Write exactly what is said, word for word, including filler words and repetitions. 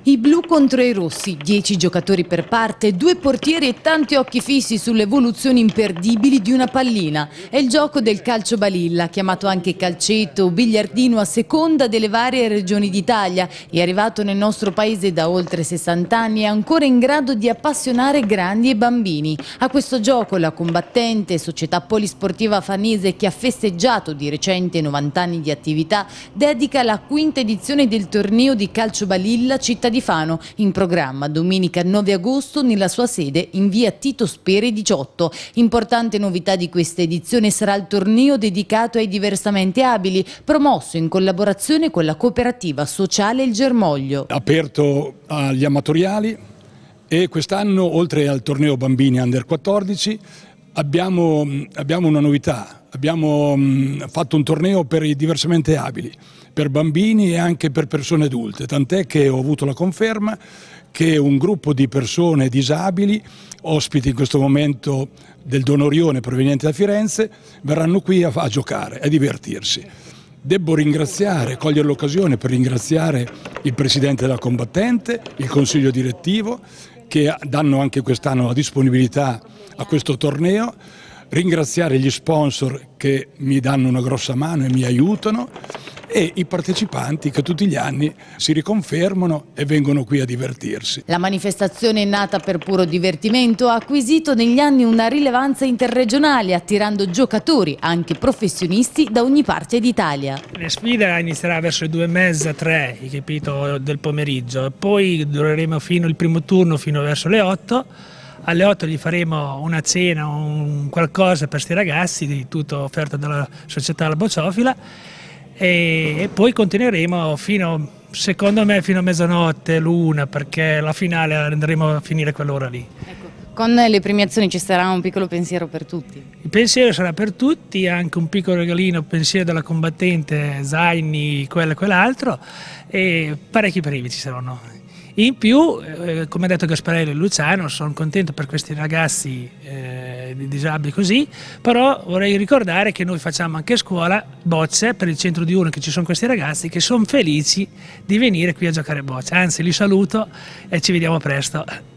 I blu contro i rossi, dieci giocatori per parte, due portieri e tanti occhi fissi sulle evoluzioni imperdibili di una pallina. È il gioco del calcio balilla, chiamato anche calcetto o biliardino a seconda delle varie regioni d'Italia. È arrivato nel nostro paese da oltre sessanta anni e è ancora in grado di appassionare grandi e bambini. A questo gioco la combattente società polisportiva Fanese, che ha festeggiato di recente novanta anni di attività, dedica la quinta edizione del torneo di calcio balilla città di Fano, in programma domenica nove agosto nella sua sede in via Tito Spere diciotto. Importante novità di questa edizione sarà il torneo dedicato ai diversamente abili, promosso in collaborazione con la cooperativa sociale Il Germoglio. Aperto agli amatoriali, e quest'anno, oltre al torneo bambini under quattordici, abbiamo, abbiamo una novità. Abbiamo mh, fatto un torneo per i diversamente abili, per bambini e anche per persone adulte, tant'è che ho avuto la conferma che un gruppo di persone disabili, ospiti in questo momento del Donorione proveniente da Firenze, verranno qui a, a giocare, a divertirsi. Devo ringraziare, cogliere l'occasione per ringraziare il Presidente della Combattente, il Consiglio Direttivo, che danno anche quest'anno la disponibilità a questo torneo, ringraziare gli sponsor che mi danno una grossa mano e mi aiutano, e i partecipanti che tutti gli anni si riconfermano e vengono qui a divertirsi. La manifestazione, nata per puro divertimento, ha acquisito negli anni una rilevanza interregionale, attirando giocatori, anche professionisti, da ogni parte d'Italia. La sfida inizierà verso le due e mezza, tre, capito, del pomeriggio, poi dureremo fino il primo turno fino verso le otto. Alle otto gli faremo una cena, un qualcosa per questi ragazzi, di tutto offerto dalla società La Bociofila, e, e poi continueremo fino, secondo me, fino a mezzanotte, l'una, perché la finale andremo a finire quell'ora lì. Ecco, con le premiazioni ci sarà un piccolo pensiero per tutti? Il pensiero sarà per tutti, anche un piccolo regalino, pensiero della combattente, zaini, quello e quell'altro, e parecchi premi ci saranno. In più, eh, come ha detto Gasparelli e Luciano, sono contento per questi ragazzi eh, disabili così, però vorrei ricordare che noi facciamo anche a scuola bocce per il centro diurno, che ci sono questi ragazzi che sono felici di venire qui a giocare a bocce. Anzi, li saluto e ci vediamo presto.